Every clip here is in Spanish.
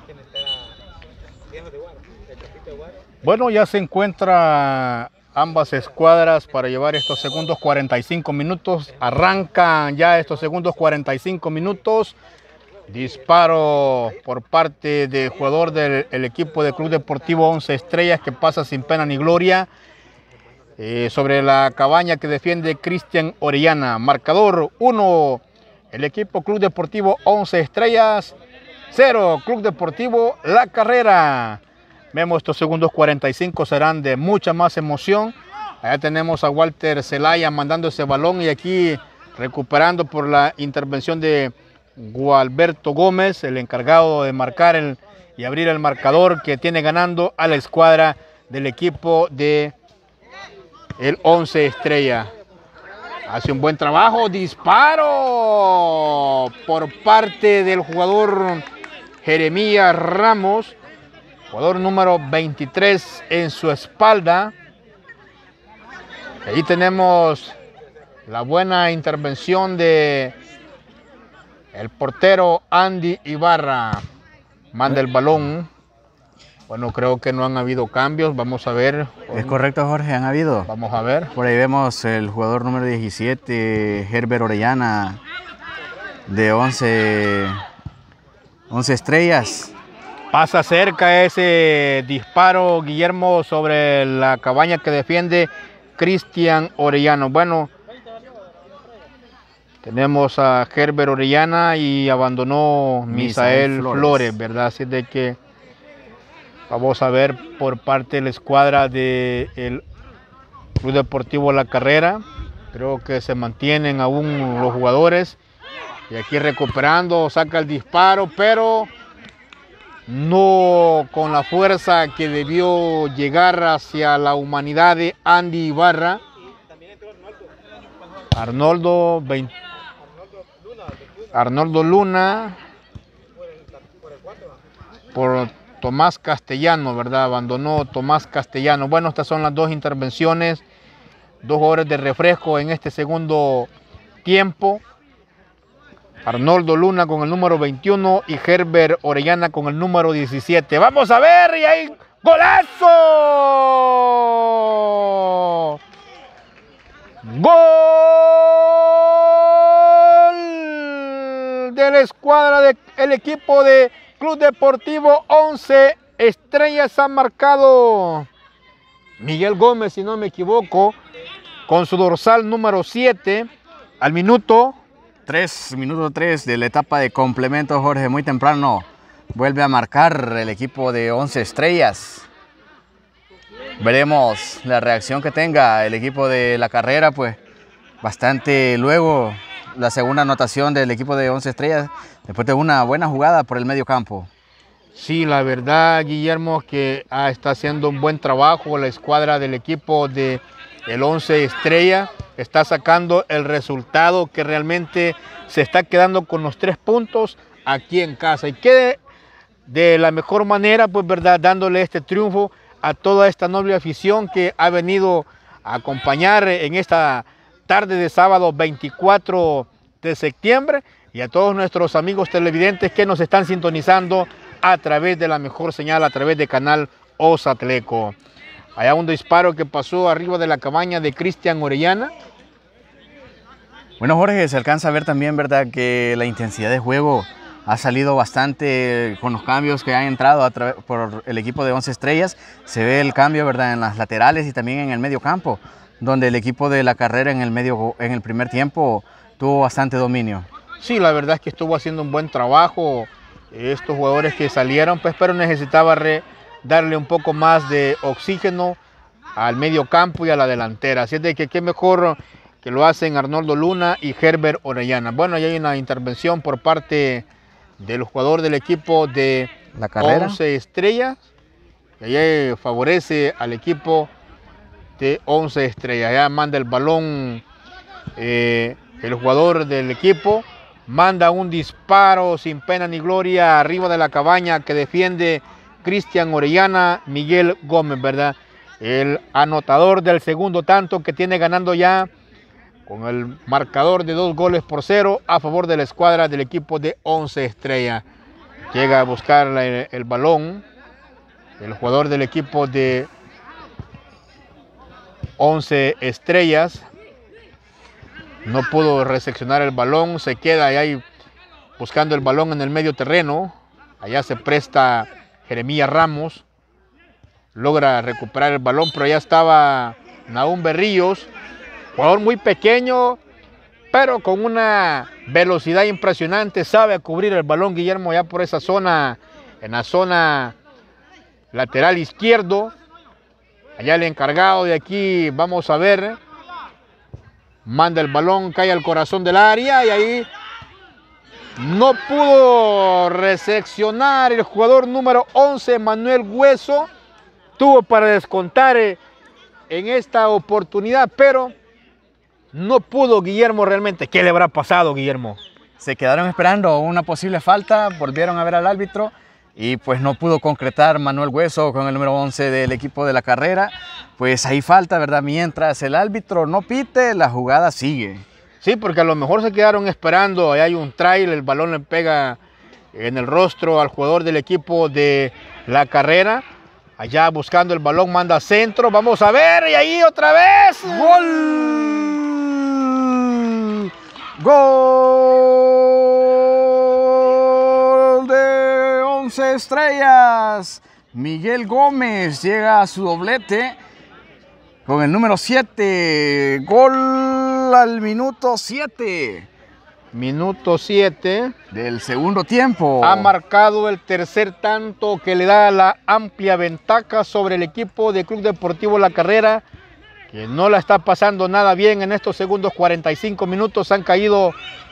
Bueno, ya se encuentra ambas escuadras para llevar estos segundos 45 minutos. Arrancan ya estos segundos 45 minutos. Disparo por parte del jugador del equipo de Club Deportivo 11 Estrellas que pasa sin pena ni gloria sobre la cabaña que defiende Cristian Orellana. Marcador 1, el equipo Club Deportivo 11 Estrellas, 0, Club Deportivo La Carrera. Vemos estos segundos 45 serán de mucha más emoción. Allá tenemos a Walter Zelaya mandando ese balón y aquí recuperando por la intervención de Gualberto Gómez, el encargado de marcar y abrir el marcador, que tiene ganando a la escuadra del equipo de el 11 Estrella. Hace un buen trabajo, disparo por parte del jugador Jeremías Ramos, jugador número 23 en su espalda. Ahí tenemos la buena intervención de el portero Andy Ibarra. Manda el balón. Bueno, creo que no han habido cambios. Vamos a ver. Es correcto, Jorge, han habido. Vamos a ver. Por ahí vemos el jugador número 17, Herbert Orellana, de 11 Estrellas. Pasa cerca ese disparo, Guillermo, sobre la cabaña que defiende Cristian Orellana. Bueno, tenemos a Herbert Orellana y abandonó Misael Flores, ¿verdad? Así de que vamos a ver por parte de la escuadra del Club Deportivo La Carrera. Creo que se mantienen aún los jugadores. Y aquí recuperando, saca el disparo, pero no con la fuerza que debió llegar hacia la humanidad de Andy Ibarra. Arnoldo Luna por Tomás Castellano, ¿verdad? Abandonó Tomás Castellano. Bueno, estas son las dos intervenciones, dos jugadores de refresco en este segundo tiempo. Arnoldo Luna con el número 21 y Herbert Orellana con el número 17. Vamos a ver, y ahí ¡golazo! ¡Gol de la escuadra del equipo de Club Deportivo 11 Estrellas! Ha marcado Miguel Gómez, si no me equivoco, con su dorsal número 7 al minuto 3 de la etapa de complemento, Jorge, muy temprano. Vuelve a marcar el equipo de 11 Estrellas. Veremos la reacción que tenga el equipo de La Carrera, pues bastante luego la segunda anotación del equipo de 11 Estrellas, después de una buena jugada por el medio campo. Sí, la verdad, Guillermo, que está haciendo un buen trabajo la escuadra del equipo de el 11 Estrella. Está sacando el resultado que realmente se está quedando con los 3 puntos aquí en casa. Y que de la mejor manera, pues, ¿verdad?, dándole este triunfo a toda esta noble afición que ha venido a acompañar en esta tarde de sábado 24 de septiembre y a todos nuestros amigos televidentes que nos están sintonizando a través de la mejor señal, a través de Canal Ozatleco. Allá un disparo que pasó arriba de la cabaña de Cristian Orellana. Bueno, Jorge, se alcanza a ver también, ¿verdad?, que la intensidad de juego ha salido bastante con los cambios que han entrado por el equipo de 11 Estrellas. Se ve el cambio, ¿verdad?, en las laterales y también en el medio campo, donde el equipo de La Carrera en el primer tiempo tuvo bastante dominio. Sí, la verdad es que estuvo haciendo un buen trabajo estos jugadores que salieron, pues, pero necesitaba darle un poco más de oxígeno al medio campo y a la delantera. Así es de que qué mejor que lo hacen Arnoldo Luna y Herbert Orellana. Bueno, ahí hay una intervención por parte del jugador del equipo de La Carrera, 11 Estrellas, y ahí favorece al equipo de 11 Estrellas. Ya manda el balón el jugador del equipo, manda un disparo sin pena ni gloria arriba de la cabaña que defiende Cristian Orellana, Miguel Gómez, ¿verdad? El anotador del segundo tanto que tiene ganando ya con el marcador de 2-0 a favor de la escuadra del equipo de 11 Estrellas. Llega a buscar el balón. El jugador del equipo de 11 Estrellas. No pudo recepcionar el balón. Se queda ahí buscando el balón en el medio terreno. Allá se presta Jeremías Ramos. Logra recuperar el balón, pero allá estaba Nahum Berríos. Jugador muy pequeño, pero con una velocidad impresionante. Sabe cubrir el balón, Guillermo, ya por esa zona, en la zona lateral izquierdo. Allá el encargado de aquí, vamos a ver. Manda el balón, cae al corazón del área y ahí no pudo recepcionar el jugador número 11, Manuel Hueso. Tuvo para descontar en esta oportunidad, pero no pudo Guillermo realmente. ¿Qué le habrá pasado, Guillermo? Se quedaron esperando una posible falta, volvieron a ver al árbitro y pues no pudo concretar Manuel Hueso con el número 11 del equipo de la carrera. Pues ahí falta, ¿verdad? Mientras el árbitro no pite, la jugada sigue. Sí, porque a lo mejor se quedaron esperando. Ahí hay un trail, el balón le pega en el rostro al jugador del equipo de la carrera. Allá buscando el balón, manda centro. Vamos a ver, y ahí otra vez. ¡Gol! ¡Gol de 11 Estrellas! Miguel Gómez llega a su doblete con el número 7. Gol al minuto 7. Minuto 7 del segundo tiempo. Ha marcado el tercer tanto que le da la amplia ventaja sobre el equipo de Club Deportivo La Carrera, que no la está pasando nada bien en estos segundos 45 minutos. Han caído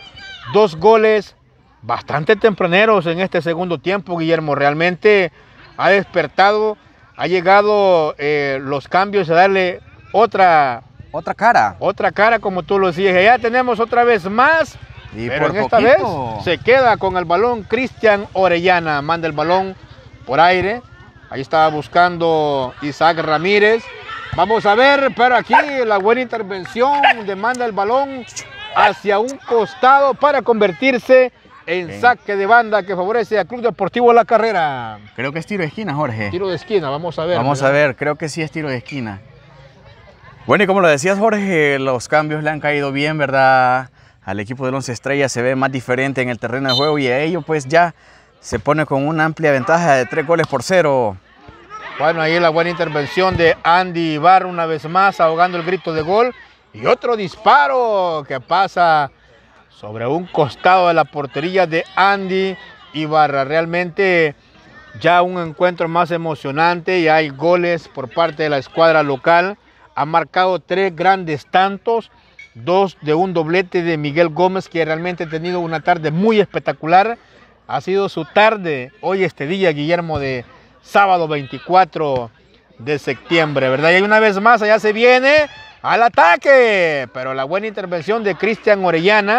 2 goles bastante tempraneros en este segundo tiempo, Guillermo. Realmente ha despertado, ha llegado los cambios a darle otra cara, como tú lo decías. Ya tenemos otra vez más. Pero en esta vez se queda con el balón Cristian Orellana. Manda el balón por aire. Ahí estaba buscando Isaac Ramírez. Vamos a ver, pero aquí la buena intervención. Manda el balón hacia un costado para convertirse en saque de banda que favorece a Club Deportivo La Carrera. Creo que es tiro de esquina, Jorge. Tiro de esquina, vamos a ver. Vamos a ver, creo que sí es tiro de esquina. Bueno, y como lo decías, Jorge, los cambios le han caído bien, ¿verdad? Al equipo del 11 Estrellas se ve más diferente en el terreno de juego y a ello pues ya se pone con una amplia ventaja de 3-0. Bueno, ahí la buena intervención de Andy Ibarra una vez más, ahogando el grito de gol. Y otro disparo que pasa sobre un costado de la portería de Andy Ibarra. Realmente ya un encuentro más emocionante y hay goles por parte de la escuadra local. Ha marcado 3 grandes tantos. 2 de un doblete de Miguel Gómez, que realmente ha tenido una tarde muy espectacular. Ha sido su tarde hoy, este día, Guillermo, de sábado 24 de septiembre, ¿verdad? Y una vez más, allá se viene al ataque, pero la buena intervención de Cristian Orellana.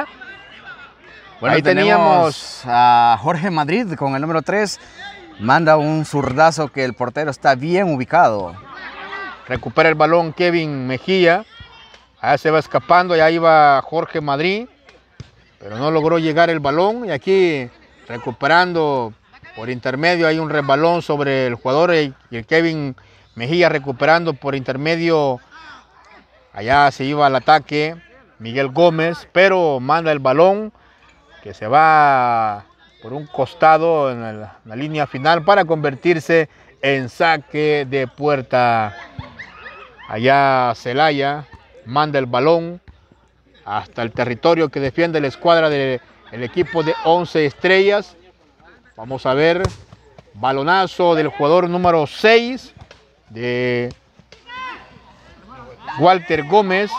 Bueno, ahí teníamos a Jorge Madrid con el número 3. Manda un zurdazo que el portero está bien ubicado. Recupera el balón Kevin Mejía. Allá se va escapando, ya iba Jorge Madrid, pero no logró llegar el balón. Y aquí recuperando por intermedio, hay un resbalón sobre el jugador y el Kevin Mejía recuperando por intermedio. Allá se iba al ataque Miguel Gómez, pero manda el balón que se va por un costado en la línea final para convertirse en saque de puerta. Allá Celaya manda el balón hasta el territorio que defiende la escuadra del equipo de 11 Estrellas. Vamos a ver, balonazo del jugador número 6 de Walter Gómez.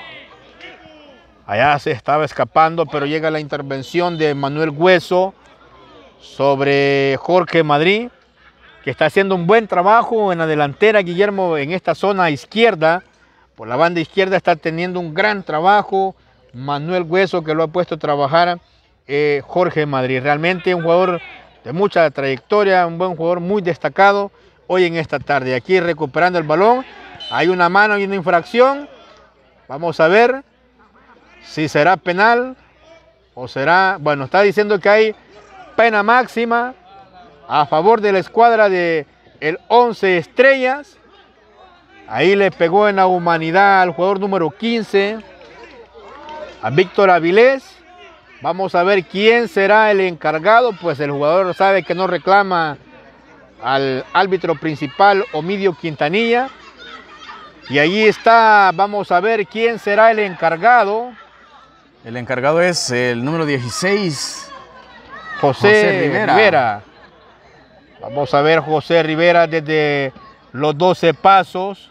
Allá se estaba escapando, pero llega la intervención de Manuel Hueso sobre Jorge Madrid, que está haciendo un buen trabajo en la delantera, Guillermo, en esta zona izquierda. Por la banda izquierda está teniendo un gran trabajo Manuel Hueso, que lo ha puesto a trabajar Jorge Madrid. Realmente un jugador de mucha trayectoria, un buen jugador muy destacado hoy en esta tarde. Aquí recuperando el balón, hay una mano y una infracción. Vamos a ver si será penal o será... Bueno, está diciendo que hay pena máxima a favor de la escuadra de el 11 Estrellas. Ahí le pegó en la humanidad al jugador número 15, a Víctor Avilés. Vamos a ver quién será el encargado, pues el jugador sabe que no reclama al árbitro principal, Omidio Quintanilla. Y ahí está, vamos a ver quién será el encargado. El encargado es el número 16, José Rivera. Vamos a ver José Rivera desde los 12 pasos.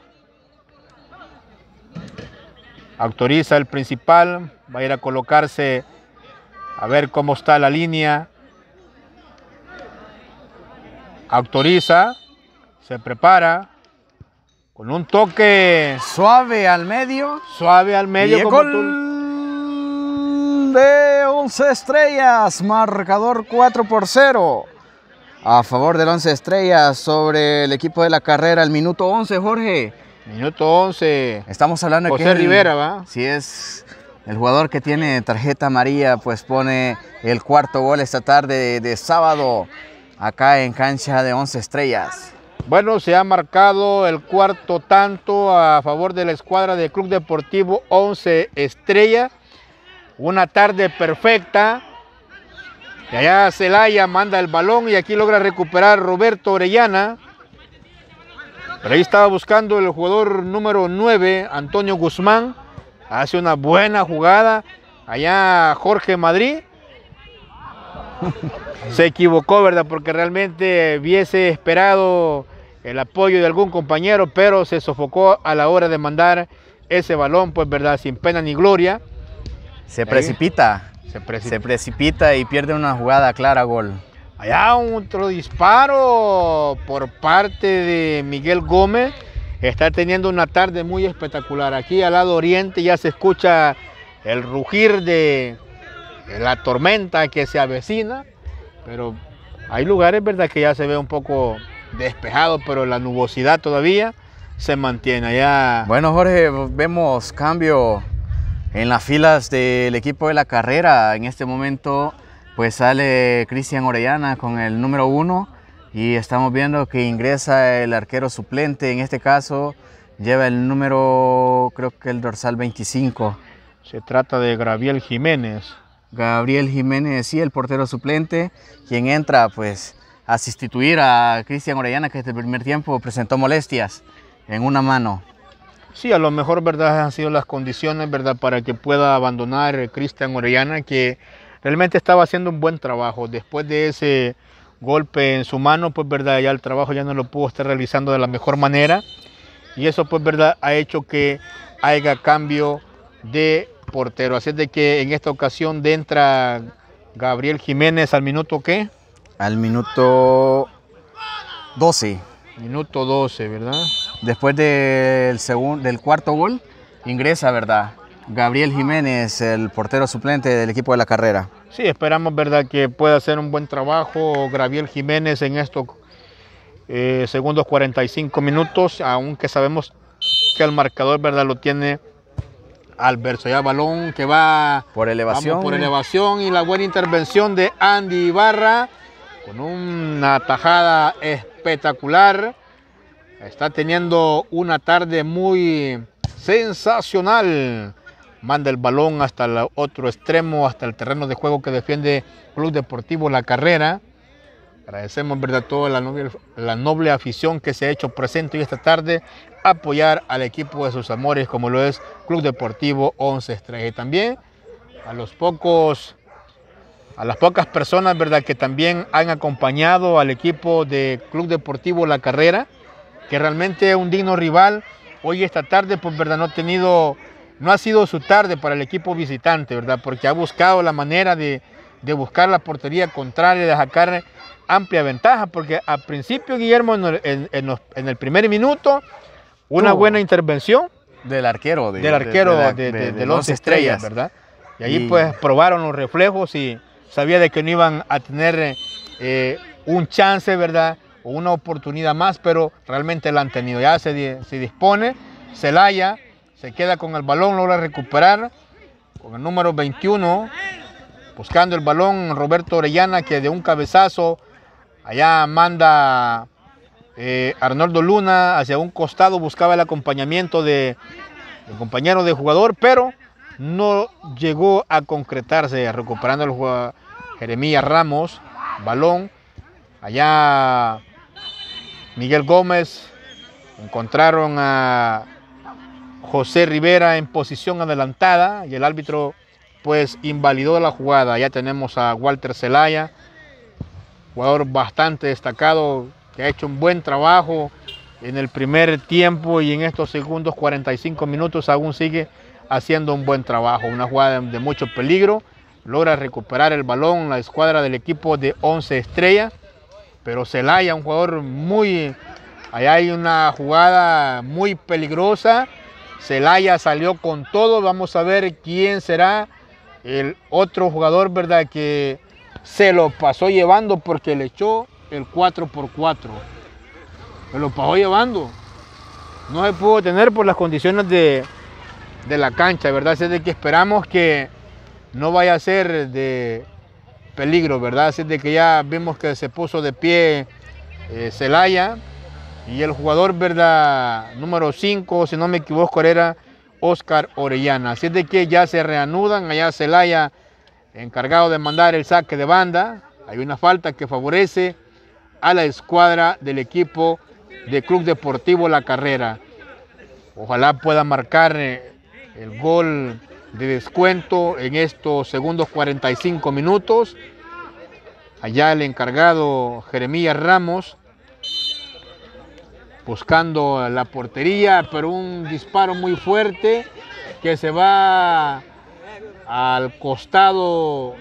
Autoriza el principal, va a ir a colocarse a ver cómo está la línea. Autoriza, se prepara con un toque suave al medio. Suave al medio. Y como gol tú. De 11 Estrellas, marcador 4-0. A favor del 11 Estrellas sobre el equipo de la carrera, el minuto 11, Jorge. Minuto 11. Estamos hablando de José Rivera, ¿va? Si es el jugador que tiene tarjeta amarilla, pues pone el cuarto gol esta tarde de sábado acá en cancha de 11 Estrellas. Bueno, se ha marcado el cuarto tanto a favor de la escuadra del Club Deportivo 11 Estrellas. Una tarde perfecta. Y allá Celaya manda el balón y aquí logra recuperar Roberto Orellana. Pero ahí estaba buscando el jugador número 9, Antonio Guzmán. Hace una buena jugada. Allá Jorge Madrid. Se equivocó, ¿verdad? Porque realmente hubiese esperado el apoyo de algún compañero, pero se sofocó a la hora de mandar ese balón, pues, ¿verdad? Sin pena ni gloria. Se precipita. Se precipita y pierde una jugada clara, gol. Allá otro disparo por parte de Miguel Gómez. Está teniendo una tarde muy espectacular. Aquí al lado oriente ya se escucha el rugir de la tormenta que se avecina. Pero hay lugares, ¿verdad?, que ya se ve un poco despejado, pero la nubosidad todavía se mantiene allá. Bueno, Jorge, vemos cambio en las filas del equipo de la carrera. En este momento pues sale Cristian Orellana con el número 1 y estamos viendo que ingresa el arquero suplente. En este caso lleva el número, creo que el dorsal 25. Se trata de Gabriel Jiménez. Gabriel Jiménez, sí, el portero suplente, quien entra pues a sustituir a Cristian Orellana, que desde el primer tiempo presentó molestias en una mano. Sí, a lo mejor, ¿verdad?, han sido las condiciones, ¿verdad?, para que pueda abandonar Cristian Orellana, que realmente estaba haciendo un buen trabajo. Después de ese golpe en su mano, pues, ¿verdad?, ya el trabajo ya no lo pudo estar realizando de la mejor manera. Y eso, pues, ¿verdad?, ha hecho que haya cambio de portero. Así es de que en esta ocasión entra Gabriel Jiménez al minuto, ¿qué? Al minuto 12. Minuto 12, ¿verdad? Después del cuarto gol, ingresa, ¿verdad?, Gabriel Jiménez, el portero suplente del equipo de la carrera. Sí, esperamos, ¿verdad?, que pueda hacer un buen trabajo Gabriel Jiménez en estos segundos 45 minutos, aunque sabemos que el marcador, ¿verdad?, lo tiene Alberto. Ya balón que va por elevación. Por elevación y la buena intervención de Andy Ibarra con una tajada espectacular. Está teniendo una tarde muy sensacional. Manda el balón hasta el otro extremo, hasta el terreno de juego que defiende Club Deportivo La Carrera. Agradecemos, ¿verdad?, toda la noble afición que se ha hecho presente hoy esta tarde, apoyar al equipo de sus amores como lo es Club Deportivo 11 Estrellas. Y también a las pocas personas, ¿verdad?, que también han acompañado al equipo de Club Deportivo La Carrera, que realmente es un digno rival. Hoy esta tarde, pues, ¿verdad?, no ha sido su tarde para el equipo visitante, ¿verdad?, porque ha buscado la manera de buscar la portería contraria, de sacar amplia ventaja, porque al principio, Guillermo, en el primer minuto, una buena intervención del arquero del 11 Estrellas, ¿verdad? Y ahí pues probaron los reflejos y sabía de que no iban a tener un chance, ¿verdad?, o una oportunidad más, pero realmente la han tenido. Ya se dispone, Celaya se queda con el balón, logra recuperar con el número 21, buscando el balón Roberto Orellana, que de un cabezazo Allá manda Arnoldo Luna hacia un costado, buscaba el acompañamiento del compañero de jugador, pero no llegó a concretarse, recuperando el jugador Jeremías Ramos, balón. Allá Miguel Gómez, encontraron a José Rivera en posición adelantada y el árbitro pues invalidó la jugada. Ya tenemos a Walter Zelaya, jugador bastante destacado, que ha hecho un buen trabajo en el primer tiempo y en estos segundos 45 minutos aún sigue haciendo un buen trabajo. Una jugada de mucho peligro, logra recuperar el balón la escuadra del equipo de Once Estrellas, pero Zelaya, un jugador muy... Allá hay una jugada muy peligrosa, Zelaya salió con todo, vamos a ver quién será el otro jugador, ¿verdad?, que se lo pasó llevando porque le echó el 4x4. Se lo pasó llevando. No se pudo tener por las condiciones de la cancha, ¿verdad? Así de que esperamos que no vaya a ser de peligro, ¿verdad? Así de que ya vimos que se puso de pie Zelaya y el jugador, ¿verdad?, número 5, si no me equivoco, era Oscar Orellana. Así de que ya se reanudan. Allá Zelaya encargado de mandar el saque de banda. Hay una falta que favorece a la escuadra del equipo de Club Deportivo La Carrera. Ojalá pueda marcar el gol de descuento en estos segundos 45 minutos. Allá el encargado Jeremías Ramos buscando la portería, pero un disparo muy fuerte que se va al costado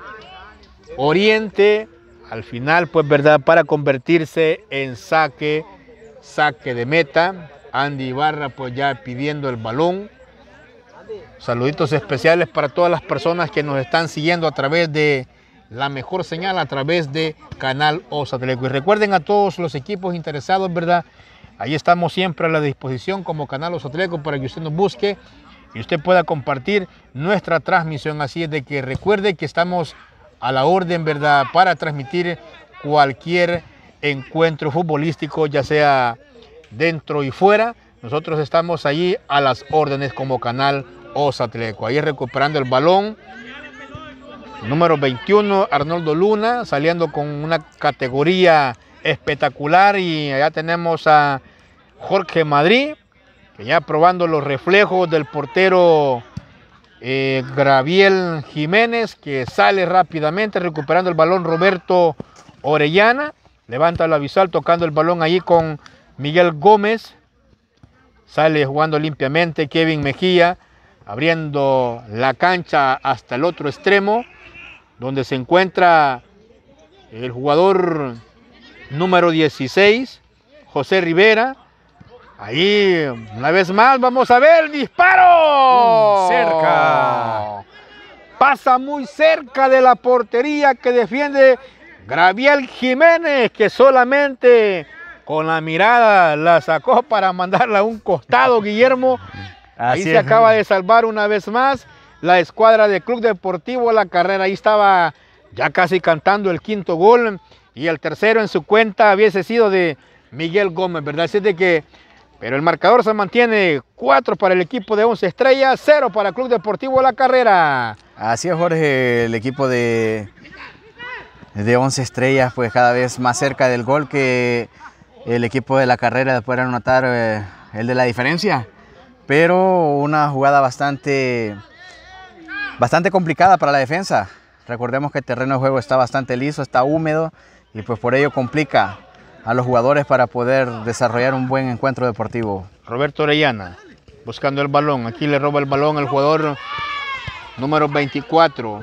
oriente, al final, pues, ¿verdad?, para convertirse en saque de meta. Andy Ibarra pues ya pidiendo el balón. Saluditos especiales para todas las personas que nos están siguiendo a través de la mejor señal, a través de Canal Ozatleco. Y recuerden a todos los equipos interesados, ¿verdad?, ahí estamos siempre a la disposición como Canal Ozatleco para que usted nos busque y usted pueda compartir nuestra transmisión. Así es de que recuerde que estamos a la orden, ¿verdad?, para transmitir cualquier encuentro futbolístico, ya sea dentro y fuera. Nosotros estamos allí a las órdenes como Canal Ozatleco. Ahí recuperando el balón, número 21, Arnoldo Luna, saliendo con una categoría espectacular. Y allá tenemos a Jorge Madrid, que ya probando los reflejos del portero Graviel Jiménez, que sale rápidamente, recuperando el balón Roberto Orellana, levanta la visual tocando el balón allí con Miguel Gómez, sale jugando limpiamente Kevin Mejía, abriendo la cancha hasta el otro extremo, donde se encuentra el jugador número 16, José Rivera. Ahí, una vez más, vamos a ver el disparo. Cerca. Pasa muy cerca de la portería que defiende Graviel Jiménez, que solamente con la mirada la sacó para mandarla a un costado, Guillermo. Ahí se acaba de salvar una vez más la escuadra de Club Deportivo La Carrera. Ahí estaba ya casi cantando el quinto gol y el tercero en su cuenta hubiese sido de Miguel Gómez, ¿verdad? Así de que, pero el marcador se mantiene 4 para el equipo de Once Estrellas, 0 para Club Deportivo La Carrera. Así es, Jorge, el equipo de Once Estrellas pues cada vez más cerca del gol, que el equipo de La Carrera después de anotar el de la diferencia, pero una jugada bastante complicada para la defensa. Recordemos que el terreno de juego está bastante liso, está húmedo y pues por ello complica a los jugadores para poder desarrollar un buen encuentro deportivo. Roberto Orellana buscando el balón, aquí le roba el balón el jugador número 24.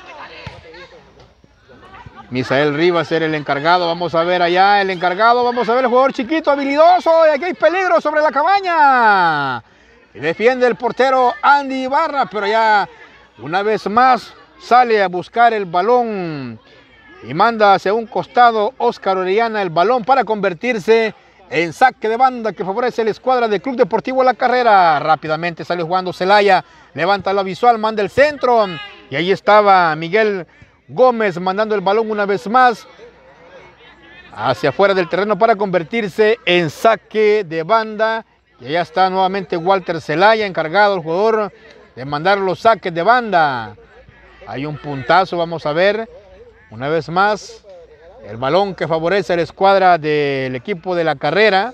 Misael Rivas era el encargado, vamos a ver allá el encargado, vamos a ver el jugador chiquito, habilidoso, y aquí hay peligro sobre la cabaña. Y defiende el portero Andy Ibarra, pero ya una vez más sale a buscar el balón y manda hacia un costado Oscar Orellana el balón para convertirse en saque de banda que favorece la escuadra del Club Deportivo La Carrera. Rápidamente sale jugando Zelaya, levanta la visual, manda el centro y ahí estaba Miguel Gómez mandando el balón una vez más. hacia afuera del terreno para convertirse en saque de banda. Y allá está nuevamente Walter Zelaya, encargado el jugador de mandar los saques de banda. Hay un puntazo, vamos a ver, una vez más, el balón que favorece a la escuadra del equipo de La Carrera,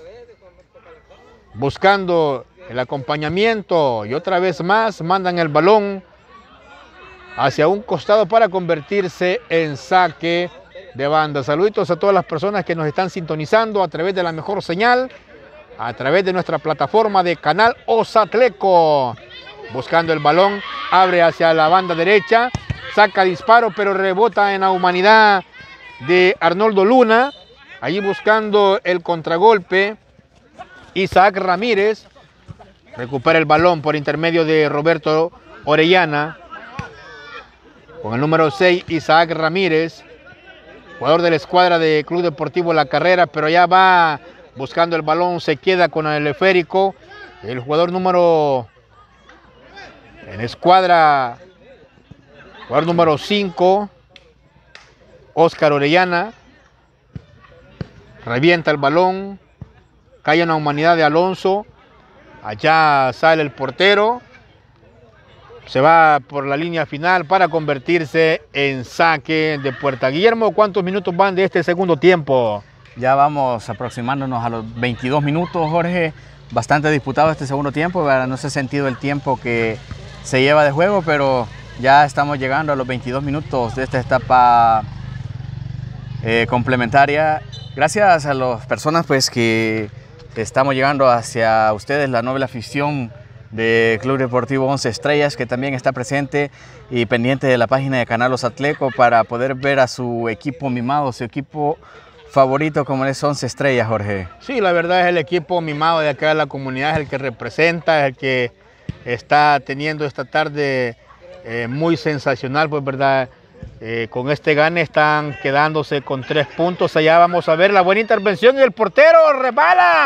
buscando el acompañamiento, y otra vez más mandan el balón hacia un costado para convertirse en saque de banda. Saluditos a todas las personas que nos están sintonizando a través de la mejor señal, a través de nuestra plataforma de Canal Ozatleco. Buscando el balón, abre hacia la banda derecha, saca disparo, pero rebota en la humanidad de Arnoldo Luna. Allí buscando el contragolpe, Isaac Ramírez recupera el balón por intermedio de Roberto Orellana. Con el número 6, Isaac Ramírez, jugador de la escuadra de Club Deportivo La Carrera, pero ya va buscando el balón, se queda con el esférico. El jugador número en escuadra, jugador número 5, Oscar Orellana, revienta el balón, cae en la humanidad de Alonso. Allá sale el portero, se va por la línea final para convertirse en saque de puerta. Guillermo, ¿cuántos minutos van de este segundo tiempo? Ya vamos aproximándonos a los 22 minutos, Jorge. Bastante disputado este segundo tiempo, ¿verdad? No se ha sentido el tiempo que se lleva de juego, pero ya estamos llegando a los 22 minutos de esta etapa complementaria. Gracias a las personas pues, que estamos llegando hacia ustedes, la noble afición de Club Deportivo 11 Estrellas, que también está presente y pendiente de la página de Canal Ozatleco para poder ver a su equipo mimado, su equipo favorito como es 11 Estrellas, Jorge. Sí, la verdad es el equipo mimado de acá de la comunidad, es el que representa, es el que está teniendo esta tarde muy sensacional, pues verdad. Con este gane están quedándose con 3 puntos. Allá vamos a ver la buena intervención y el portero resbala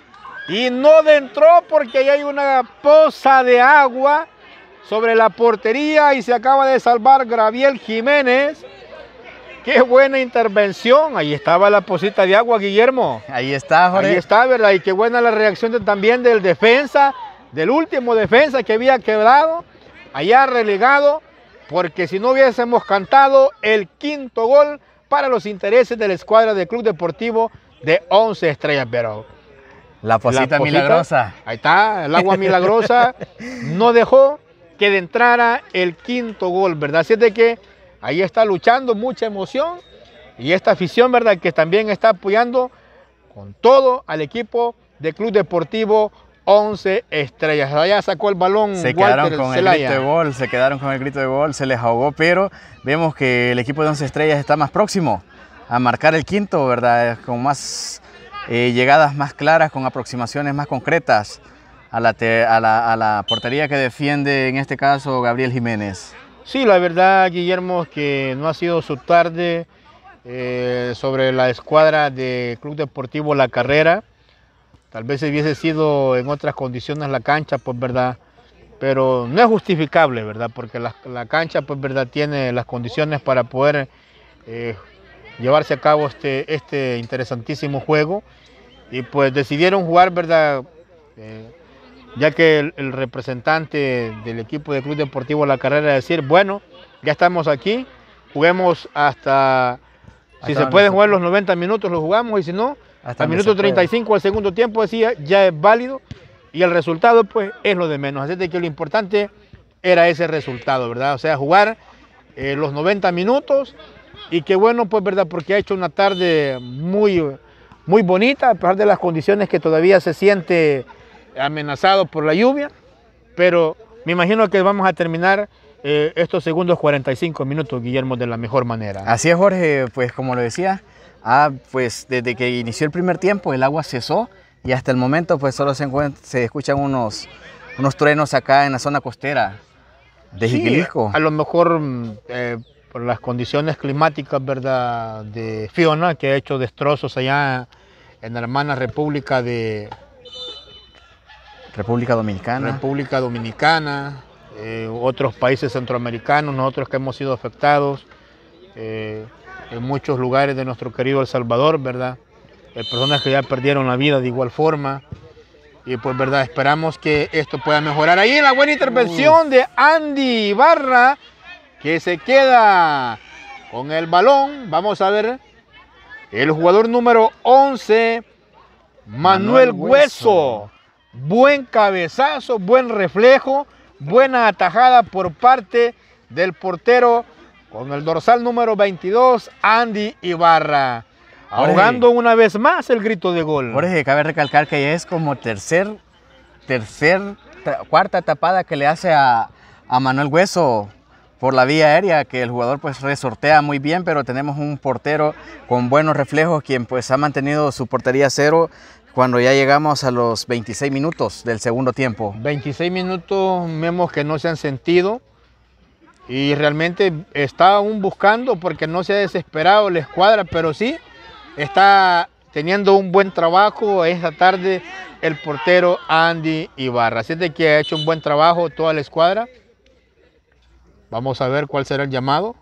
y no entró porque ahí hay una poza de agua sobre la portería y se acaba de salvar Gabriel Jiménez. Qué buena intervención. Ahí estaba la pocita de agua, Guillermo. Ahí está, Jorge. Ahí está, ¿verdad? Y qué buena la reacción también del defensa, del último defensa que había quebrado, allá relegado, porque si no hubiésemos cantado el 5º gol para los intereses de la escuadra del Club Deportivo de 11 Estrellas, pero la pocita milagrosa. Ahí está, el agua milagrosa no dejó que entrara el 5º gol, ¿verdad? Así es de que ahí está luchando, mucha emoción, y esta afición, ¿verdad?, que también está apoyando con todo al equipo de Club Deportivo 11 Estrellas. Allá sacó el balón. Se quedaron con el grito de gol, se quedaron con el grito de gol, se les ahogó, pero vemos que el equipo de 11 Estrellas está más próximo a marcar el 5º, ¿verdad? Con más llegadas más claras, con aproximaciones más concretas a la portería que defiende, en este caso, Gabriel Jiménez. Sí, la verdad, Guillermo, que no ha sido su tarde sobre la escuadra de Club Deportivo La Carrera. Tal vez hubiese sido en otras condiciones la cancha, pues verdad, pero no es justificable, verdad, porque la cancha, pues verdad, tiene las condiciones para poder llevarse a cabo este interesantísimo juego, y pues decidieron jugar, verdad, ya que el representante del equipo de Club Deportivo La Carrera decir, bueno, ya estamos aquí, juguemos hasta si se pueden jugar los 90 minutos, los jugamos, y si no, al minuto 35 al segundo tiempo, decía, ya es válido, y el resultado pues es lo de menos. Así de que lo importante era ese resultado, ¿verdad? O sea, jugar los 90 minutos, y qué bueno, pues, ¿verdad? Porque ha hecho una tarde muy, muy bonita, a pesar de las condiciones que todavía se siente amenazado por la lluvia, pero me imagino que vamos a terminar estos segundos 45 minutos, Guillermo, de la mejor manera. Así es, Jorge, pues como lo decía, pues desde que inició el primer tiempo el agua cesó y hasta el momento pues solo se escuchan unos truenos acá en la zona costera de Jiquilisco. A lo mejor por las condiciones climáticas, ¿verdad?, de Fiona, que ha hecho destrozos allá en la hermana República Dominicana, otros países centroamericanos, nosotros que hemos sido afectados. en muchos lugares de nuestro querido El Salvador, ¿verdad? Personas que ya perdieron la vida de igual forma. Y pues, ¿verdad? Esperamos que esto pueda mejorar. Ahí la buena intervención de Andy Ibarra, que se queda con el balón. Vamos a ver. El jugador número 11, Manuel Hueso. Buen cabezazo, buen reflejo, buena atajada por parte del portero con el dorsal número 22, Andy Ibarra. Ahogando una vez más el grito de gol. Jorge, cabe recalcar que ya es como cuarta tapada que le hace a Manuel Hueso por la vía aérea, que el jugador pues resortea muy bien, pero tenemos un portero con buenos reflejos, quien pues ha mantenido su portería cero cuando ya llegamos a los 26 minutos del segundo tiempo. 26 minutos vemos que no se han sentido y realmente está aún buscando, porque no se ha desesperado la escuadra, pero sí está teniendo un buen trabajo esta tarde el portero Andy Ibarra. Así es de que ha hecho un buen trabajo toda la escuadra. Vamos a ver cuál será el llamado.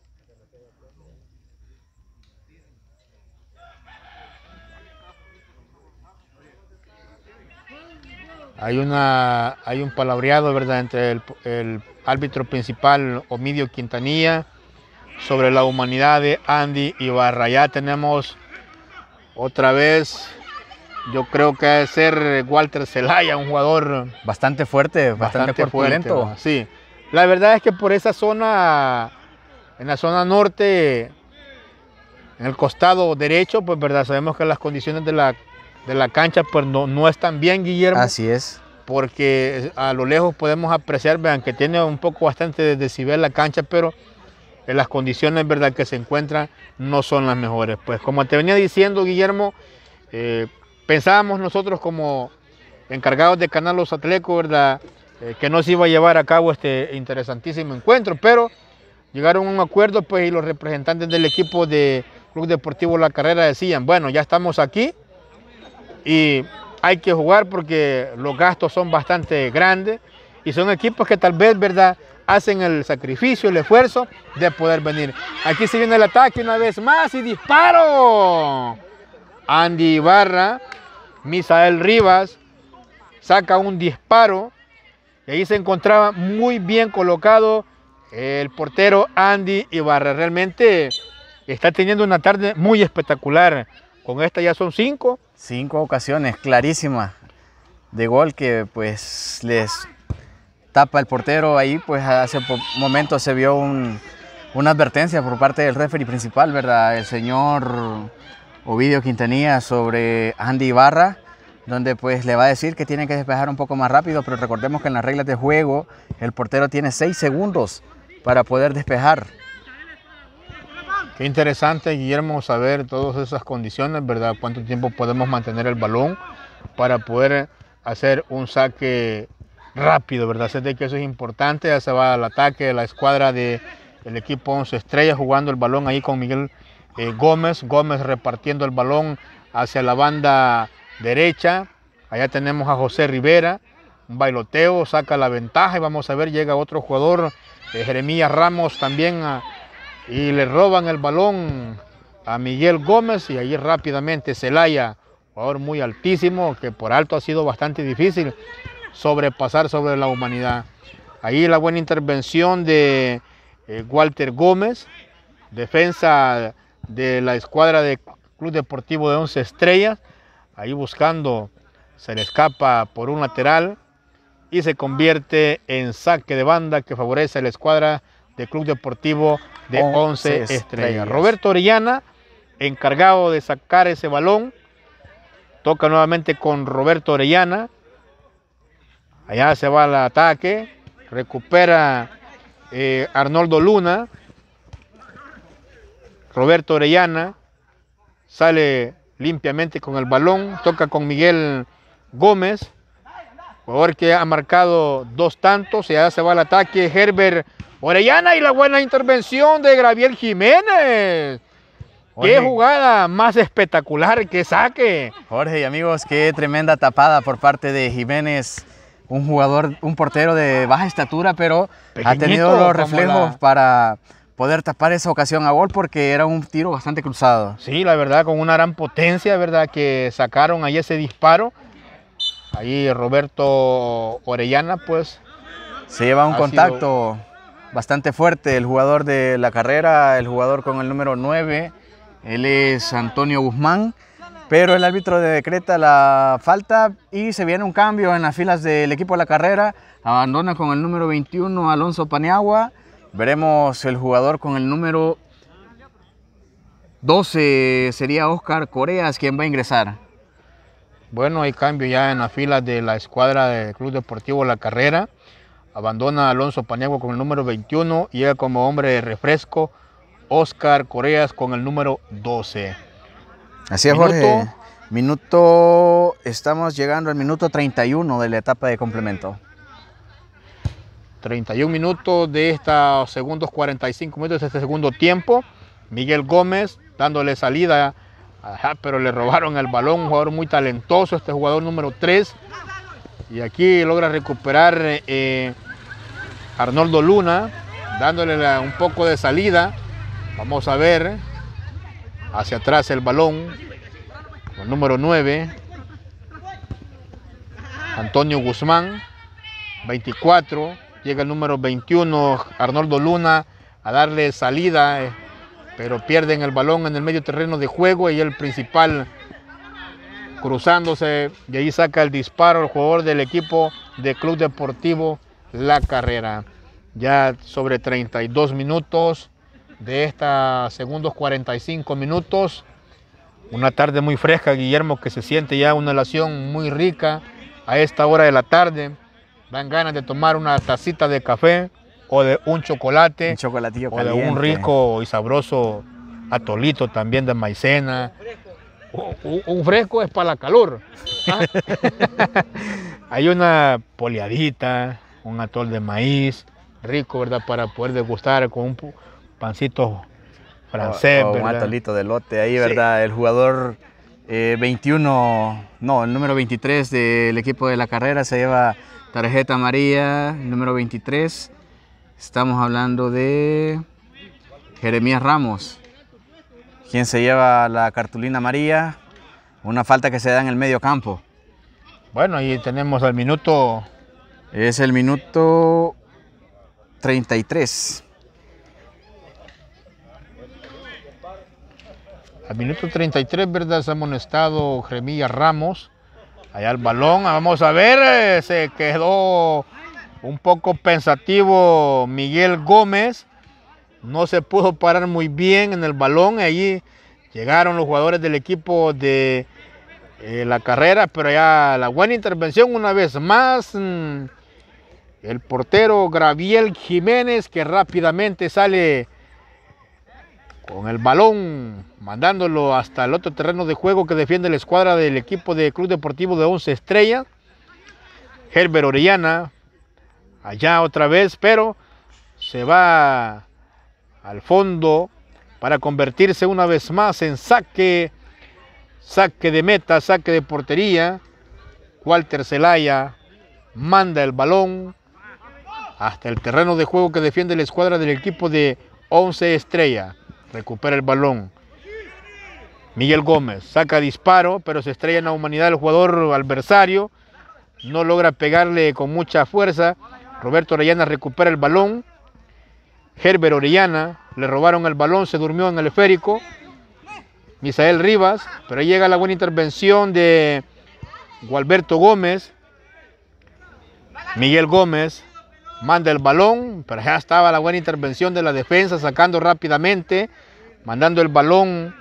Hay un palabreado, ¿verdad?, entre el árbitro principal, Omidio Quintanilla, sobre la humanidad de Andy Ibarra. Ya tenemos otra vez, yo creo que debe ser Walter Zelaya, un jugador bastante fuerte, bastante corpulento. Fuerte, sí, la verdad es que por esa zona, en la zona norte, en el costado derecho, pues, ¿verdad?, sabemos que las condiciones de la cancha pues no están bien, Guillermo. Así es. Porque a lo lejos podemos apreciar, vean, que tiene un poco bastante de decibel la cancha, pero en las condiciones, ¿verdad?, que se encuentran no son las mejores. Pues como te venía diciendo, Guillermo, pensábamos nosotros como encargados de Canal Los Atlecos, ¿verdad?, que no se iba a llevar a cabo este interesantísimo encuentro, pero llegaron a un acuerdo, pues, y los representantes del equipo de Club Deportivo La Carrera decían, bueno, ya estamos aquí y hay que jugar porque los gastos son bastante grandes y son equipos que tal vez, ¿verdad?, hacen el sacrificio, el esfuerzo de poder venir. Aquí se viene el ataque una vez más y disparo. Andy Ibarra, Misael Rivas, saca un disparo y ahí se encontraba muy bien colocado el portero Andy Ibarra. Realmente está teniendo una tarde muy espectacular. Con esta ya son 5. 5 ocasiones clarísimas de gol que pues les tapa el portero. Ahí pues hace momentos se vio una advertencia por parte del referee principal, ¿verdad?, el señor Ovidio Quintanilla, sobre Andy Ibarra, donde pues le va a decir que tiene que despejar un poco más rápido, pero recordemos que en las reglas de juego el portero tiene 6 segundos para poder despejar. Qué interesante, Guillermo, saber todas esas condiciones, ¿verdad? Cuánto tiempo podemos mantener el balón para poder hacer un saque rápido, ¿verdad? Sé de que eso es importante. Ya se va al ataque de la escuadra del equipo 11 Estrellas, jugando el balón ahí con Miguel Gómez. Gómez repartiendo el balón hacia la banda derecha. Allá tenemos a José Rivera, un bailoteo, saca la ventaja y vamos a ver, llega otro jugador, Jeremías Ramos también y le roban el balón a Miguel Gómez y ahí rápidamente Zelaya, jugador muy altísimo, que por alto ha sido bastante difícil sobrepasar sobre la humanidad. Ahí la buena intervención de Walter Gómez, defensa de la escuadra de Club Deportivo de 11 Estrellas, ahí buscando, se le escapa por un lateral y se convierte en saque de banda que favorece a la escuadra de Club Deportivo de 11 Estrellas. Roberto Orellana, encargado de sacar ese balón, toca nuevamente con Roberto Orellana, allá se va al ataque, recupera Arnoldo Luna, Roberto Orellana, sale limpiamente con el balón, toca con Miguel Gómez, jugador que ha marcado 2 tantos, y allá se va al ataque Herbert Orellana y la buena intervención de Gabriel Jiménez. Jorge, qué jugada más espectacular, qué saque. Jorge y amigos, qué tremenda tapada por parte de Jiménez, un jugador, un portero de baja estatura, pero pequeñito, ha tenido los reflejos para poder tapar esa ocasión a gol porque era un tiro bastante cruzado. Sí, la verdad, con una gran potencia, ¿verdad? Que sacaron ahí ese disparo. Ahí Roberto Orellana, pues. Se lleva un contacto bastante fuerte el jugador de La Carrera, el jugador con el número 9. Él es Antonio Guzmán, pero el árbitro decreta la falta y se viene un cambio en las filas del equipo de La Carrera. Abandona con el número 21 Alonso Paniagua. Veremos el jugador con el número 12, sería Oscar Coreas quien va a ingresar. Bueno, hay cambio ya en las filas de la escuadra del Club Deportivo La Carrera. Abandona Alonso Paniagua con el número 21 y llega como hombre de refresco Oscar Coreas con el número 12. Así es, Jorge. Estamos llegando al minuto 31 de la etapa de complemento. 31 minutos de estos segundos 45 minutos de este segundo tiempo. Miguel Gómez dándole salida, pero le robaron el balón, un jugador muy talentoso, este jugador número 3. Y aquí logra recuperar Arnoldo Luna, dándole un poco de salida. Vamos a ver, hacia atrás el balón, el número 9, Antonio Guzmán, 24, llega el número 21, Arnoldo Luna, a darle salida, pero pierden el balón en el medio terreno de juego y el principal cruzándose, y ahí saca el disparo el jugador del equipo de Club Deportivo La Carrera. Ya sobre 32 minutos de estos segundos 45 minutos. Una tarde muy fresca, Guillermo, que se siente ya una helación muy rica a esta hora de la tarde. Dan ganas de tomar una tacita de café o de un chocolate. Un chocolatillo o caliente. de un rico y sabroso atolito también de maicena. Un fresco es para la calor. Hay una poleadita, un atol de maíz, rico, ¿verdad? Para poder degustar con un pancito francés, o un atolito de lote ahí, ¿verdad? Sí. El jugador el número 23 del equipo de La Carrera se lleva tarjeta amarilla, el número 23. Estamos hablando de Jeremías Ramos, quien se lleva la cartulina amarilla, una falta que se da en el medio campo. Bueno, ahí tenemos al minuto. Es el minuto 33. Al minuto 33, ¿verdad? Se ha amonestado Jeremías Ramos. Allá el balón, vamos a ver, se quedó un poco pensativo Miguel Gómez. No se pudo parar muy bien en el balón. Allí llegaron los jugadores del equipo de La Carrera, pero ya la buena intervención una vez más. El portero Graviel Jiménez, que rápidamente sale con el balón, mandándolo hasta el otro terreno de juego que defiende la escuadra del equipo de Club Deportivo de 11 Estrellas. Herbert Orellana, allá otra vez, pero se va al fondo para convertirse una vez más en saque de meta, saque de portería. Walter Zelaya manda el balón hasta el terreno de juego que defiende la escuadra del equipo de 11 Estrellas. Recupera el balón. Miguel Gómez saca disparo, pero se estrella en la humanidad del jugador adversario. No logra pegarle con mucha fuerza. Roberto Orellana recupera el balón. Herbert Orellana, le robaron el balón, se durmió en el esférico. Misael Rivas, pero ahí llega la buena intervención de Gualberto Gómez. Miguel Gómez manda el balón, pero ya estaba la buena intervención de la defensa, sacando rápidamente, mandando el balón.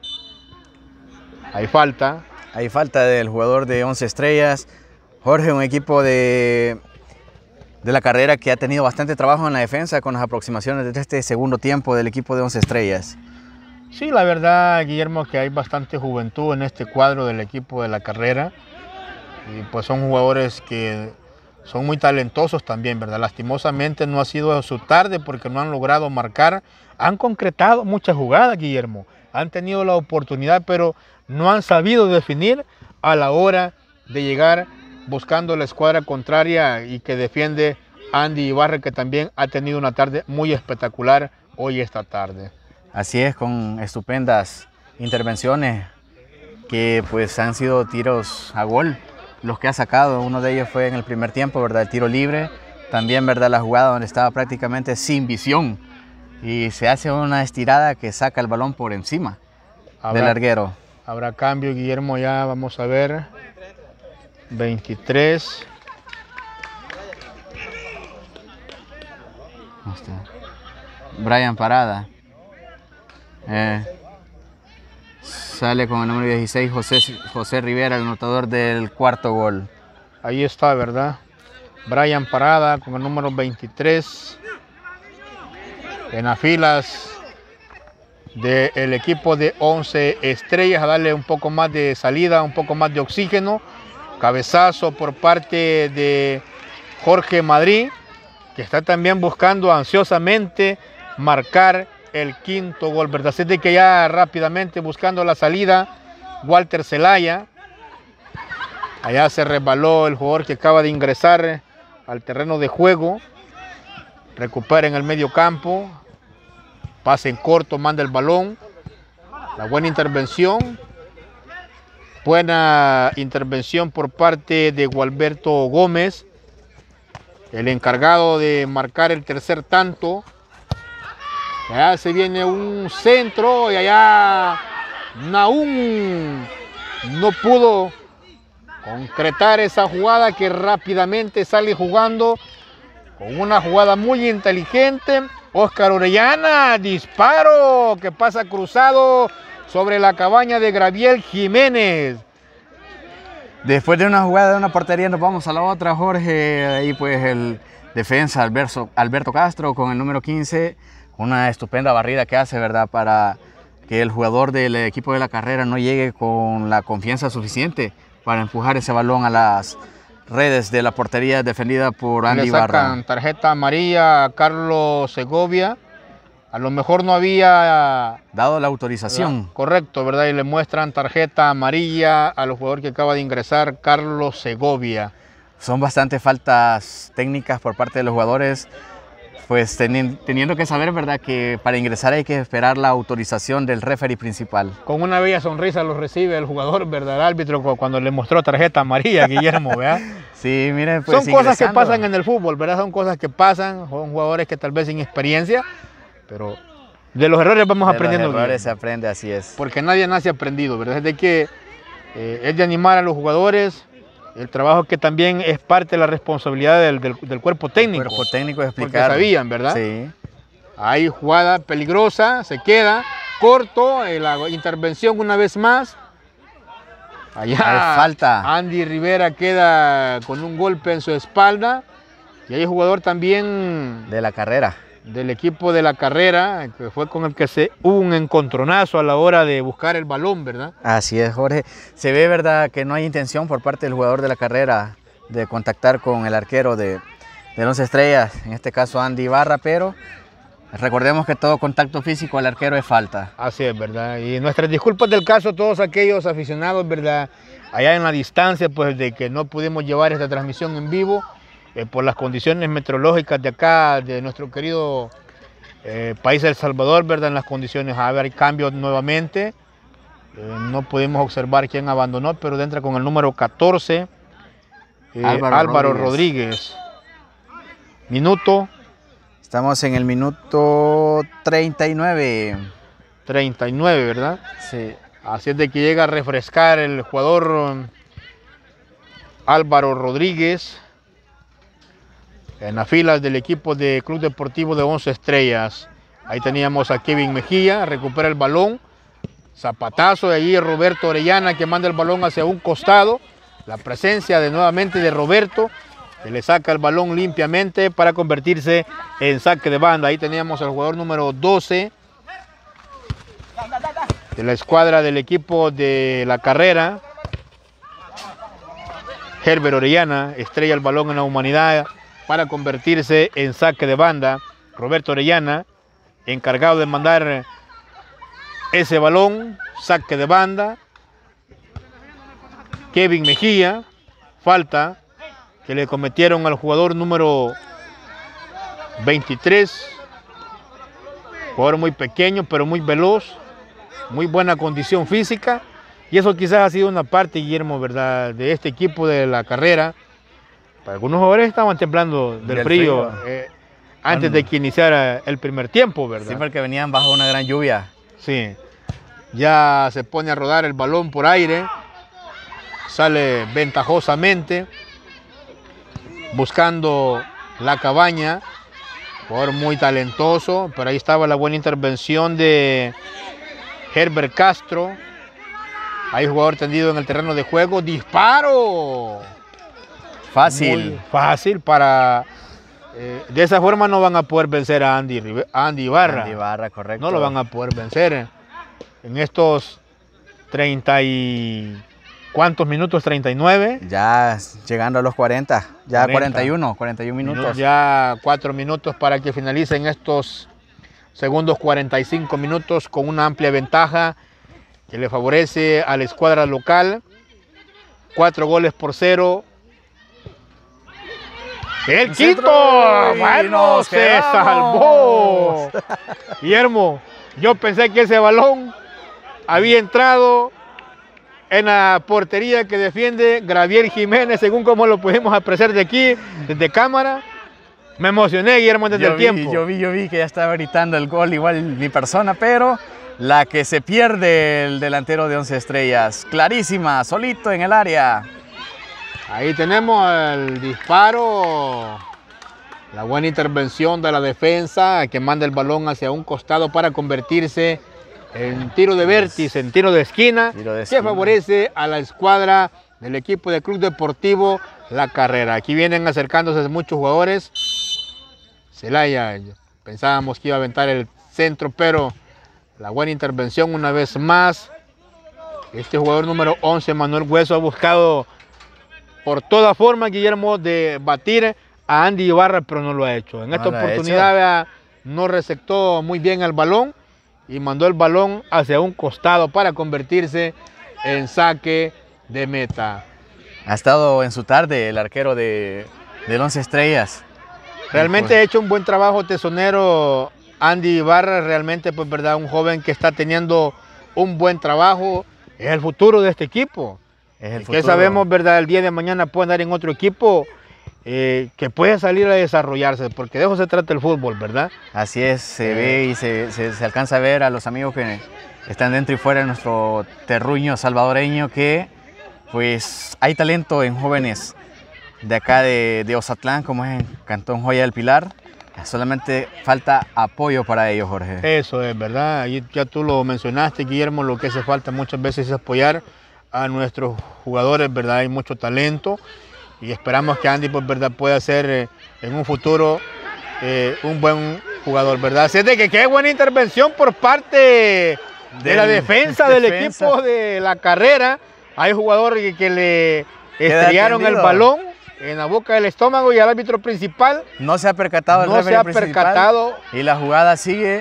Hay falta. Hay falta del jugador de 11 Estrellas. Jorge, un equipo de La Carrera que ha tenido bastante trabajo en la defensa con las aproximaciones de este segundo tiempo del equipo de 11 Estrellas. Sí, la verdad, Guillermo, que hay bastante juventud en este cuadro del equipo de La Carrera. Y pues son jugadores que son muy talentosos también, ¿verdad? Lastimosamente no ha sido su tarde porque no han logrado marcar. Han concretado muchas jugadas, Guillermo. Han tenido la oportunidad, pero no han sabido definir a la hora de llegar buscando la escuadra contraria y que defiende Andy Ibarra, que también ha tenido una tarde muy espectacular hoy esta tarde. Así es, con estupendas intervenciones que pues han sido tiros a gol los que ha sacado. Uno de ellos fue en el primer tiempo, ¿verdad? El tiro libre. También, ¿verdad? La jugada donde estaba prácticamente sin visión y se hace una estirada que saca el balón por encima del larguero. Habrá cambio, Guillermo, ya vamos a ver. 23. Brian Parada. Sale con el número 16, José Rivera, el anotador del cuarto gol. Ahí está, ¿verdad? Brian Parada con el número 23. En las filas del equipo de 11 Estrellas, a darle un poco más de salida, un poco más de oxígeno. Cabezazo por parte de Jorge Madrid, que está también buscando ansiosamente marcar el quinto gol, ¿verdad? Así de que ya rápidamente buscando la salida, Walter Zelaya. Allá se resbaló el jugador que acaba de ingresar al terreno de juego. Recupera en el medio campo. Pase en corto, manda el balón. La buena intervención. Buena intervención por parte de Gualberto Gómez, el encargado de marcar el tercer tanto. Allá se viene un centro y allá Nahum no pudo concretar esa jugada, que rápidamente sale jugando con una jugada muy inteligente. Oscar Orellana, disparo que pasa cruzado sobre la cabaña de Graviel Jiménez. Después de una jugada de una portería nos vamos a la otra, Jorge. Ahí pues el defensa Alberto Castro con el número 15. Una estupenda barrida que hace, ¿verdad? Para que el jugador del equipo de la carrera no llegue con la confianza suficiente para empujar ese balón a las redes de la portería defendida por Andy Barra. Le sacan tarjeta amarilla a Carlos Segovia. A lo mejor no había dado la autorización. ¿Verdad? Correcto, ¿verdad? Y le muestran tarjeta amarilla al jugador que acaba de ingresar, Carlos Segovia. Son bastantes faltas técnicas por parte de los jugadores, pues teniendo que saber, ¿verdad?, que para ingresar hay que esperar la autorización del referee principal. Con una bella sonrisa lo recibe el jugador, ¿verdad?, el árbitro, cuando le mostró tarjeta amarilla a Guillermo, ¿verdad? Sí, miren, pues son cosas que pasan en el fútbol, ¿verdad? Son cosas que pasan, son jugadores que tal vez sin experiencia, pero de los errores vamos aprendiendo. De los errores se aprende, así es. Porque nadie nace aprendido, ¿verdad? Es de que es de animar a los jugadores. El trabajo que también es parte de la responsabilidad del cuerpo técnico. El cuerpo técnico es explicar. Porque sabían, ¿verdad? Sí. Hay jugada peligrosa, se queda corto, la intervención una vez más. Allá falta. Andy Rivera queda con un golpe en su espalda. Y hay jugador también de la carrera. Del equipo de la carrera, que fue con el que hubo un encontronazo a la hora de buscar el balón, ¿verdad? Así es, Jorge. Se ve, ¿verdad?, que no hay intención por parte del jugador de la carrera de contactar con el arquero de 11 Estrellas, en este caso Andy Barra, pero recordemos que todo contacto físico al arquero es falta. Así es, ¿verdad? Y nuestras disculpas del caso a todos aquellos aficionados, ¿verdad?, allá en la distancia, pues de que no pudimos llevar esta transmisión en vivo. Por las condiciones meteorológicas de acá, de nuestro querido país de El Salvador, ¿verdad? En las condiciones, a haber cambios nuevamente. No pudimos observar quién abandonó, pero entra con el número 14, Álvaro Rodríguez. Minuto. Estamos en el minuto 39. 39, ¿verdad? Sí. Así es de que llega a refrescar el jugador Álvaro Rodríguez en las filas del equipo de Club Deportivo de 11 Estrellas. Ahí teníamos a Kevin Mejía, recupera el balón, zapatazo de allí Roberto Orellana, que manda el balón hacia un costado. La presencia nuevamente de Roberto, que le saca el balón limpiamente para convertirse en saque de banda. Ahí teníamos al jugador número 12 de la escuadra del equipo de la carrera, Herbert Orellana, estrella el balón en la humanidad para convertirse en saque de banda. Roberto Orellana, encargado de mandar ese balón, saque de banda. Kevin Mejía, falta que le cometieron al jugador número 23. Jugador muy pequeño, pero muy veloz, muy buena condición física. Y eso quizás ha sido una parte, Guillermo, ¿verdad?, de este equipo de la carrera. Para algunos jugadores estaban temblando del frío antes de que iniciara el primer tiempo, ¿verdad? Sí, porque venían bajo una gran lluvia. Sí. Ya se pone a rodar el balón por aire. Sale ventajosamente. Buscando la cabaña. Jugador muy talentoso. Pero ahí estaba la buena intervención de Herbert Castro. Hay jugador tendido en el terreno de juego. ¡Disparo! Fácil. Muy fácil para... de esa forma no van a poder vencer a Andy Ibarra. Andy Ibarra, correcto. No lo van a poder vencer. En estos 30 y... ¿cuántos minutos? 39. Ya llegando a los 40. Ya 41 minutos. Ya 4 minutos para que finalicen estos segundos 45 minutos con una amplia ventaja que le favorece a la escuadra local. 4-0. ¡El Quito! ¡Bueno, se salvó! Guillermo, yo pensé que ese balón había entrado en la portería que defiende Gravier Jiménez, según como lo pudimos apreciar de aquí, desde cámara. Me emocioné, Guillermo, desde el tiempo. Yo vi que ya estaba gritando el gol, igual mi persona, pero la que se pierde el delantero de 11 Estrellas. Clarísima, solito en el área. Ahí tenemos el disparo. La buena intervención de la defensa que manda el balón hacia un costado para convertirse en tiro de vértice, en tiro de esquina, que favorece a la escuadra del equipo de Club Deportivo La Carrera. Aquí vienen acercándose muchos jugadores. Celaya, pensábamos que iba a aventar el centro, pero la buena intervención una vez más. Este jugador número 11, Manuel Hueso, ha buscado por toda forma, Guillermo, de batir a Andy Ibarra, pero no lo ha hecho. En esta oportunidad no receptó muy bien el balón y mandó el balón hacia un costado para convertirse en saque de meta. Ha estado en su tarde el arquero del 11 Estrellas. Realmente ha hecho un buen trabajo tesonero Andy Ibarra, realmente pues verdad, un joven que está teniendo un buen trabajo, es el futuro de este equipo. Es el futuro. Que sabemos, verdad, el día de mañana puede andar en otro equipo que puede salir a desarrollarse, porque de eso se trata el fútbol, ¿verdad? Así es, se ve y se alcanza a ver a los amigos que están dentro y fuera de nuestro terruño salvadoreño que pues hay talento en jóvenes de acá de Ozatlán, como es en Cantón Joya del Pilar. Solamente falta apoyo para ellos, Jorge. Eso es verdad, y ya tú lo mencionaste, Guillermo, lo que hace falta muchas veces es apoyar a nuestros jugadores, ¿verdad? Hay mucho talento y esperamos que Andy, pues, ¿verdad?, pueda ser en un futuro un buen jugador, ¿verdad? Así es de que qué buena intervención por parte de la defensa del equipo de La Carrera. Hay jugadores que le estrellaron el balón en la boca del estómago y el árbitro principal no se ha percatado. No se ha percatado. Y la jugada sigue.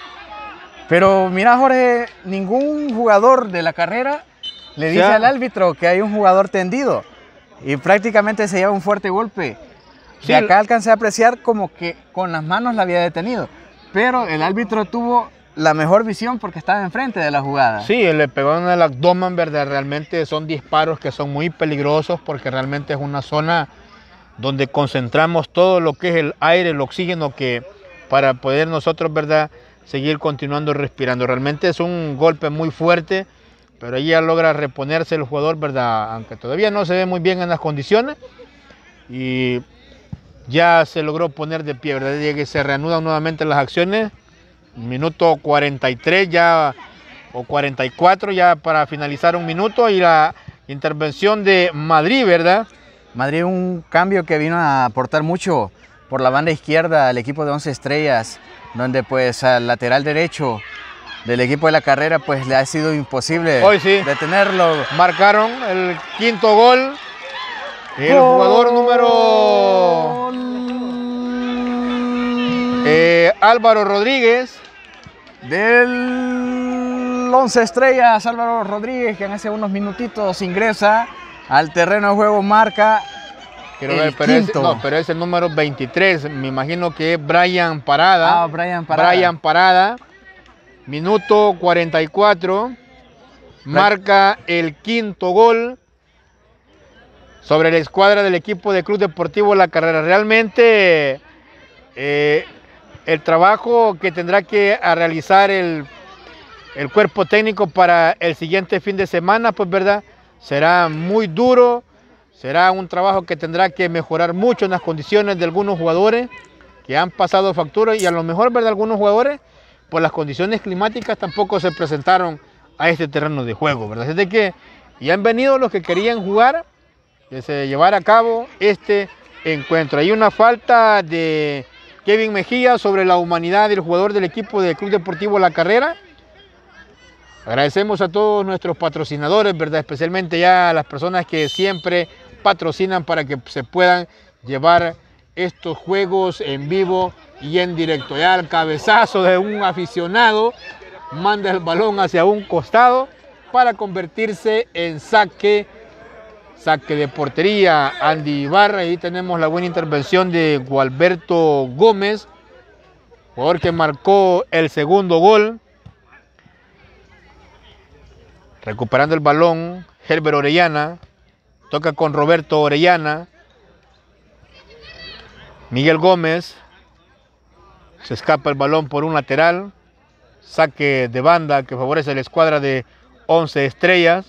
Pero mira, Jorge, ningún jugador de La Carrera le dice al árbitro que hay un jugador tendido. Y prácticamente se lleva un fuerte golpe. Sí. De acá alcancé a apreciar como que con las manos la había detenido. Pero el árbitro tuvo la mejor visión porque estaba enfrente de la jugada. Sí, le pegó en el abdomen, ¿verdad? Realmente son disparos que son muy peligrosos porque realmente es una zona donde concentramos todo lo que es el aire, el oxígeno, que para poder nosotros, ¿verdad?, seguir continuando respirando. Realmente es un golpe muy fuerte, pero ella logra reponerse el jugador, ¿verdad?, aunque todavía no se ve muy bien en las condiciones, y ya se logró poner de pie, ¿verdad? Y que se reanudan nuevamente las acciones. Minuto 43 ya, o 44 ya para finalizar un minuto, y la intervención de Madrid, ¿verdad? Madrid, un cambio que vino a aportar mucho por la banda izquierda al equipo de 11 Estrellas, donde pues al lateral derecho del equipo de La Carrera pues le ha sido imposible detenerlo. Marcaron el quinto gol. El jugador número Álvaro Rodríguez. Del 11 Estrellas, Álvaro Rodríguez, que en hace unos minutitos ingresa al terreno de juego, marca Quiero ver, pero es el número 23. Me imagino que es Brian Parada. Ah, Brian Parada. Brian Parada. Minuto 44. Marca el quinto gol sobre la escuadra del equipo de Club Deportivo La Carrera. Realmente el trabajo que tendrá que realizar el cuerpo técnico para el siguiente fin de semana, pues verdad, será muy duro. Será un trabajo que tendrá que mejorar mucho en las condiciones de algunos jugadores que han pasado factura y a lo mejor, ¿verdad? Algunos jugadores, por las condiciones climáticas, tampoco se presentaron a este terreno de juego, ¿verdad? Así que ya han venido los que querían jugar, que se llevara a cabo este encuentro. Hay una falta de Kevin Mejía sobre la humanidad del jugador del equipo del Club Deportivo La Carrera. Agradecemos a todos nuestros patrocinadores, ¿verdad? Especialmente ya a las personas que siempre patrocinan para que se puedan llevar estos juegos en vivo y en directo. Ya el cabezazo de un aficionado manda el balón hacia un costado para convertirse en saque de portería. Andy Ibarra, ahí tenemos la buena intervención de Gualberto Gómez, jugador que marcó el segundo gol. Recuperando el balón, Herbert Orellana. Toca con Roberto Orellana. Miguel Gómez. Se escapa el balón por un lateral. Saque de banda que favorece a la escuadra de 11 Estrellas.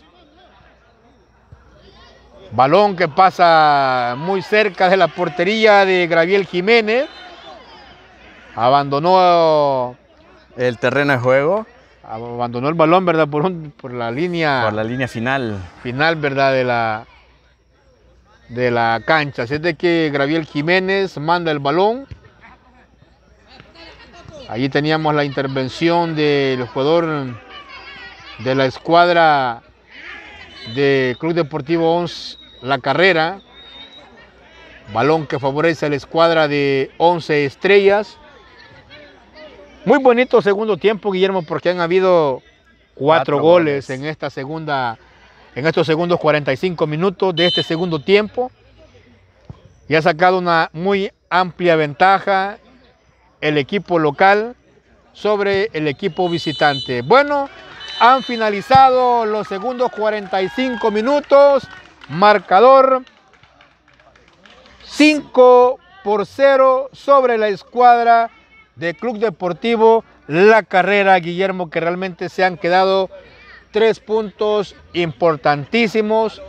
Balón que pasa muy cerca de la portería de Graviel Jiménez. Abandonó el terreno de juego. Abandonó el balón, ¿verdad? Por la línea final. Final, ¿verdad? De la cancha. Así es de que Graviel Jiménez manda el balón. Allí teníamos la intervención del jugador de la escuadra de Club Deportivo 11 La Carrera. Balón que favorece a la escuadra de 11 Estrellas. Muy bonito segundo tiempo, Guillermo, porque han habido cuatro goles en estos segundos 45 minutos de este segundo tiempo. Y ha sacado una muy amplia ventaja el equipo local sobre el equipo visitante. Bueno, han finalizado los segundos 45 minutos. Marcador 5-0 sobre la escuadra de Club Deportivo La Carrera, Guillermo, que realmente se han quedado 3 puntos importantísimos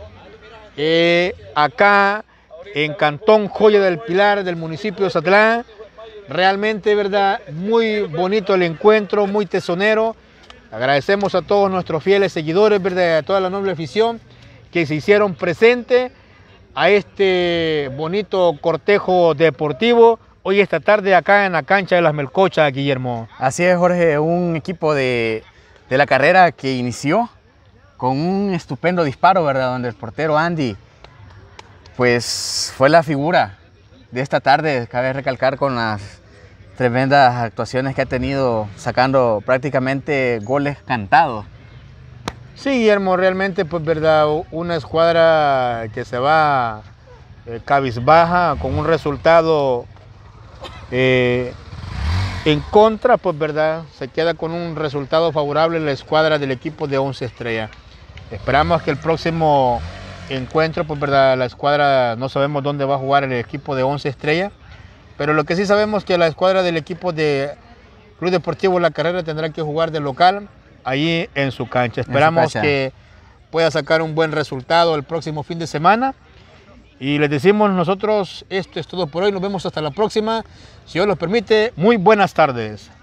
acá en Cantón Joya del Pilar del municipio de Zatlán. Realmente, ¿verdad? Muy bonito el encuentro, muy tesonero. Agradecemos a todos nuestros fieles seguidores, ¿verdad? A toda la noble afición que se hicieron presente a este bonito cortejo deportivo hoy esta tarde acá en la cancha de las Melcochas, Guillermo. Así es, Jorge, un equipo de La Carrera que inició con un estupendo disparo, ¿verdad? Donde el portero Andy, pues fue la figura de esta tarde. Cabe recalcar con las tremendas actuaciones que ha tenido, sacando prácticamente goles cantados. Sí, Guillermo, realmente, pues, verdad, una escuadra que se va cabizbaja con un resultado en contra, pues, verdad, se queda con un resultado favorable la escuadra del equipo de 11 Estrellas. Esperamos que el próximo encuentro, pues, verdad, la escuadra, no sabemos dónde va a jugar el equipo de 11 Estrellas, pero lo que sí sabemos es que la escuadra del equipo de Club Deportivo La Carrera tendrá que jugar de local allí en su cancha. Esperamos que pueda sacar un buen resultado el próximo fin de semana. Y les decimos nosotros, esto es todo por hoy. Nos vemos hasta la próxima. Si Dios lo permite, muy buenas tardes.